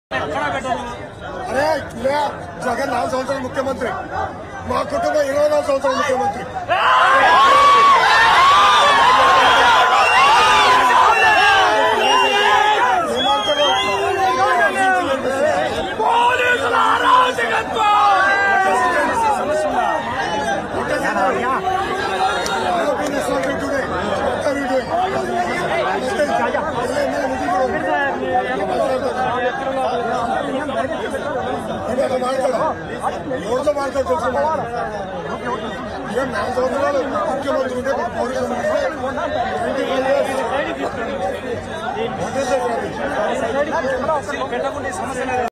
अरे जगन 4 संवत्सराలు मुख्यमंत्री మా కుటుంబం 24 సంవత్సరాలు ముఖ్యమంత్రి రోజు మాట్లాడుతూ ముఖ్యమంత్రి